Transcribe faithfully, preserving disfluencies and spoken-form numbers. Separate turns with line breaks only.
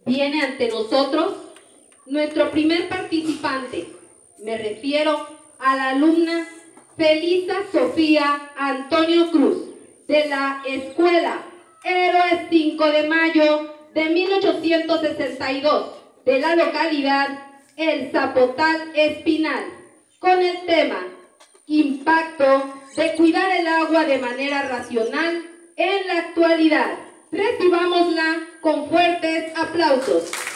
Viene ante nosotros nuestro primer participante. Me refiero a la alumna Felisa Sofía Antonio Cruz, de la Escuela Héroes cinco de mayo de mil ochocientos sesenta y dos, de la localidad El Zapotal Espinal, con el tema Impacto de cuidar el agua de manera racional en la actualidad. Recibámosla con fuertes aplausos.